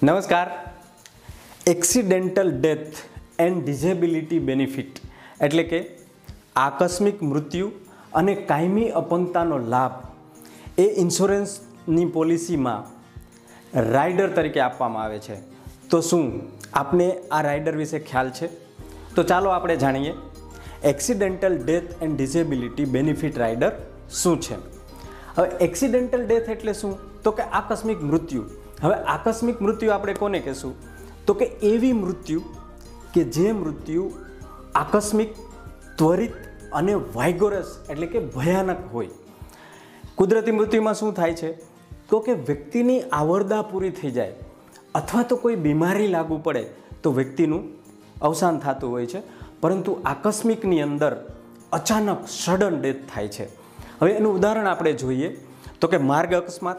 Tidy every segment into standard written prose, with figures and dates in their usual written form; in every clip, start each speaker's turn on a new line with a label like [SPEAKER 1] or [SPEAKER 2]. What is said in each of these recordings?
[SPEAKER 1] નમસ્કાર. Accidental death and disability benefit એટલે કે આકસ્મિક મૃત્યુ અને કાયમી અપંગતાનો લાભ એ ઇન્સ્યોરન્સની પોલિસીમાં રાઇડર તરીકે આપવામાં આવે છે. તો શું આપને આ રાઇડર વિશે ખ્યાલ છે? તો ચાલો આપણે જાણીએ accidental death and disability benefit rider શું છે. હવે એક્સિડેન્ટલ ડેથ એટલે શું? તો કે આકસ્મિક મૃત્યુ. હવે આકસ્મિક મૃત્યુ આપણે કોને કહેશું? તો કે એવી મૃત્યુ કે જે મૃત્યુ આકસ્મિક, ત્વરિત અને વાઇગોરસ એટલે કે ભયાનક હોય. કુદરતી મૃત્યુમાં શું થાય છે? તો કે વ્યક્તિની આવરદા પૂરી થઈ જાય અથવા તો કોઈ બીમારી લાગુ પડે તો વ્યક્તિનું અવસાન થતું હોય છે. પરંતુ આકસ્મિકની અંદર અચાનક સડન ડેથ થાય છે. હવે એનું ઉદાહરણ આપણે જોઈએ તો કે માર્ગ અકસ્માત,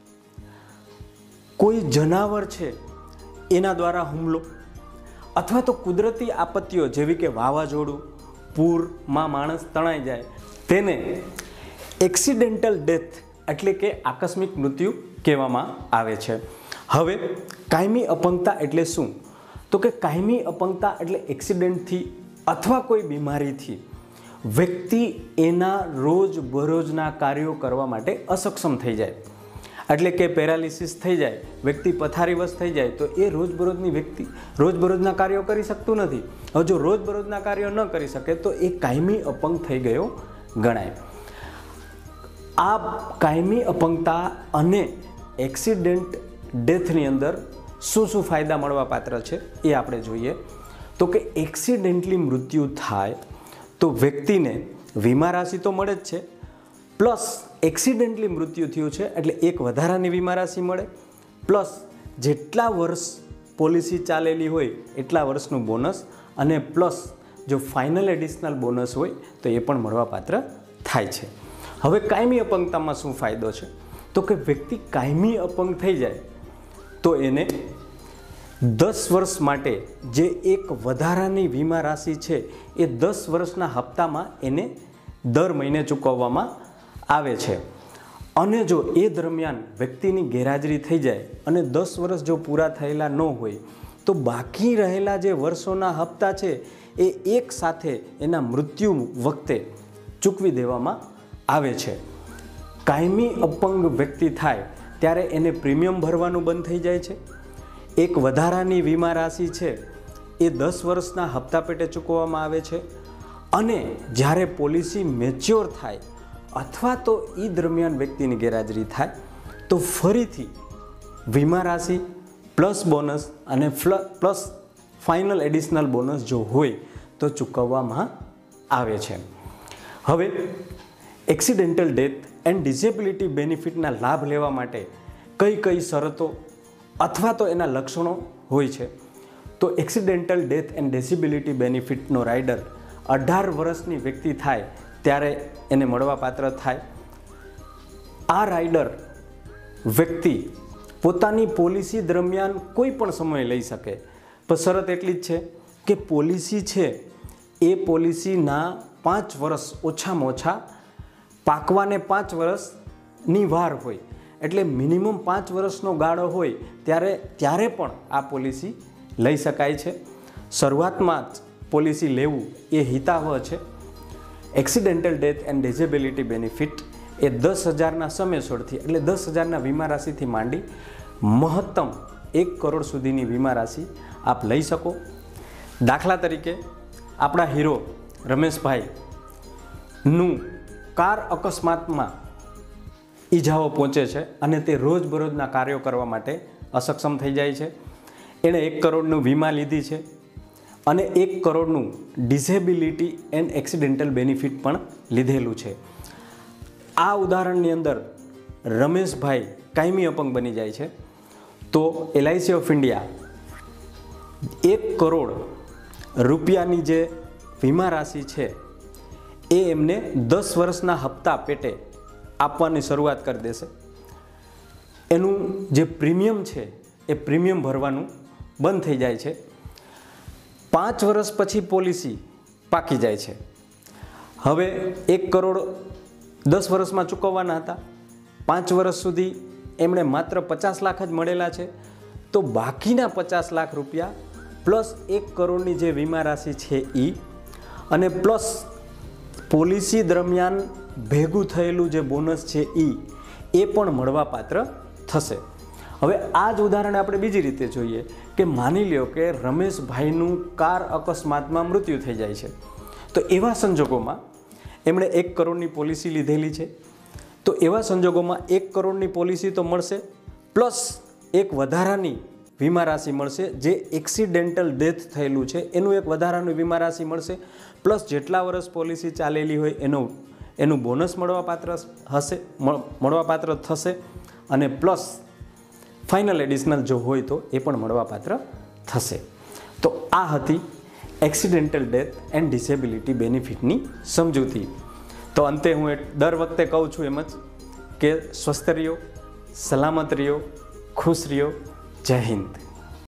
[SPEAKER 1] કોઈ જનાવર છે એના દ્વારા હુમલો, અથવા તો કુદરતી આપત્તિઓ જેવી કે વાવાઝોડું, પૂરમાં માણસ તણાઈ જાય, તેને એક્સિડેન્ટલ ડેથ એટલે કે આકસ્મિક મૃત્યુ કહેવામાં આવે છે. હવે કાયમી અપંગતા એટલે શું? તો કે કાયમી અપંગતા એટલે એક્સિડન્ટથી અથવા કોઈ બીમારીથી વ્યક્તિ એના રોજબરોજના કાર્યો કરવા માટે અસક્ષમ થઈ જાય. એટલે કે પેરાલિસિસ થઈ જાય, વ્યક્તિ પથારીવશ થઈ જાય તો એ રોજબરોજના કાર્યો કરી શકતું નથી. હવે જો રોજબરોજના કાર્યો ન કરી શકે તો એ કાયમી અપંગ થઈ ગયો ગણાય. આ કાયમી અપંગતા અને એક્સિડન્ટ ડેથની અંદર શું શું ફાયદા મળવા પાત્ર છે એ આપણે જોઈએ. તો કે એક્સિડેન્ટલી મૃત્યુ થાય તો વ્યક્તિને વીમા રાશિ તો મળે જ છે, પ્લસ એક્સિડેન્ટલી મૃત્યુ થયું છે એટલે એક વધારાની વીમા રાશિ મળે, પ્લસ જેટલા વર્ષ પોલિસી ચાલેલી હોય એટલા વર્ષનું બોનસ, અને પ્લસ જો ફાઇનલ એડિશનલ બોનસ હોય તો એ પણ મળવાપાત્ર થાય છે. હવે કાયમી અપંગતામાં શું ફાયદો છે? તો કે વ્યક્તિ કાયમી અપંગ થઈ જાય તો એને 10 વર્ષ માટે જે એક વધારાની વીમા રાશિ છે એ 10 વર્ષના હપ્તામાં એને દર મહિને ચૂકવવામાં આવે છે. અને જો એ દરમિયાન વ્યક્તિની ગેરહાજરી થઈ જાય અને 10 વર્ષ જો પૂરા થયેલા ન હોય તો બાકી રહેલા જે વર્ષોના હપ્તા છે એ એક સાથે એના મૃત્યુ વખતે ચૂકવી દેવામાં આવે છે. કાયમી અપંગ વ્યક્તિ થાય ત્યારે એને પ્રીમિયમ ભરવાનું બંધ થઈ જાય છે. એક વધારાની વીમા રાશિ છે એ 10 વર્ષના હપ્તા પેટે ચૂકવવામાં આવે છે. અને જ્યારે પોલિસી મેચ્યોર થાય અથવા તો એ દરમિયાન વ્યક્તિની ગેરહાજરી થાય તો ફરીથી વીમા રાશિ પ્લસ બોનસ અને પ્લસ ફાઇનલ એડિશનલ બોનસ જો હોય તો ચૂકવવામાં આવે છે. હવે એક્સિડેન્ટલ ડેથ એન્ડ ડિસેબિલિટી બેનિફિટના લાભ લેવા માટે કઈ કઈ શરતો અથવા તો એના લક્ષણો હોય છે? તો એક્સિડેન્ટલ ડેથ એન્ડ ડિસેબિલિટી બેનિફિટનો રાઇડર 18 વર્ષની વ્યક્તિ થાય ત્યારે એને મળવાપાત્ર થાય. આ રાઇડર વ્યક્તિ પોતાની પોલિસી દરમિયાન કોઈ પણ સમય લઈ શકે, પણ શરત એટલી જ છે કે પોલિસી છે એ પોલિસીના 5 વર્ષ ઓછામાં ઓછા પાકવાને 5 વર્ષની વાર હોય. એટલે મિનિમમ 5 વર્ષનો ગાળો હોય ત્યારે પણ આ પોલિસી લઈ શકાય છે. શરૂઆતમાં જ પોલિસી લેવું એ હિતાવહ છે. Accidental death and disability benefit એ 10,000ના સમયસોળથી એટલે 10,000ના વીમા રાશિથી માંડી મહત્તમ 1 કરોડ સુધીની વીમા રાશિ આપ લઈ શકો. દાખલા તરીકે આપણા હીરો રમેશભાઈનું કાર અકસ્માતમાં ઈજાઓ પહોંચે છે અને તે રોજબરોજના કાર્યો કરવા માટે અસક્ષમ થઈ જાય છે. એણે 1 કરોડનું વીમા લીધી છે અને 1 કરોડનું ડિસેબિલિટી એન્ડ એક્સિડેન્ટલ બેનિફિટ પણ લીધેલું છે. આ ઉદાહરણની અંદર રમેશભાઈ કાયમી અપંગ બની જાય છે તો LIC ઓફ ઇન્ડિયા 1 કરોડ રૂપિયાની જે વીમા રાશિ છે એ એમને 10 વર્ષના હપ્તા પેટે આપવાની શરૂઆત કરી દેશે. એનું જે પ્રીમિયમ છે એ પ્રીમિયમ ભરવાનું બંધ થઈ જાય છે. 5 વર્ષ પછી પોલિસી પાકી જાય છે. હવે 1 કરોડ 10 વર્ષમાં ચૂકવવાના હતા, 5 વર્ષ સુધી એમણે માત્ર 50 લાખ જ મળેલા છે તો બાકીના 50 લાખ રૂપિયા પ્લસ 1 કરોડની જે વીમા રાશિ છે એ અને પ્લસ પોલિસી દરમિયાન ભેગું થયેલું જે બોનસ છે એ પણ મળવાપાત્ર થશે. હવે આ જ ઉદાહરણ આપણે બીજી રીતે જોઈએ કે માની લ્યો કે રમેશભાઈનું કાર અકસ્માતમાં મૃત્યુ થઈ જાય છે. તો એવા સંજોગોમાં એમણે 1 કરોડની પોલિસી લીધેલી છે. તો એવા સંજોગોમાં 1 કરોડની પોલિસી તો મળશે પ્લસ એક વધારાની વીમા રાશિ મળશે, જે એક્સિડેન્ટલ ડેથ થયેલું છે એનું એક વધારાનું વીમા રાશિ મળશે, પ્લસ જેટલા વર્ષ પોલિસી ચાલેલી હોય એનું બોનસ મળવાપાત્ર થશે અને પ્લસ ફાઇનલ એડિશનલ જો હોય તો એ પણ મળવાપાત્ર થશે. તો આ હતી એક્સિડેન્ટલ ડેથ એન્ડ ડિસેબિલિટી બેનિફિટની સમજૂતી. તો અંતે હું દર વખતે કહું છું એમ જ કે સ્વસ્થ રહ્યો, સલામત રહ્યો, ખુશ રહ્યો. જય હિન્દ.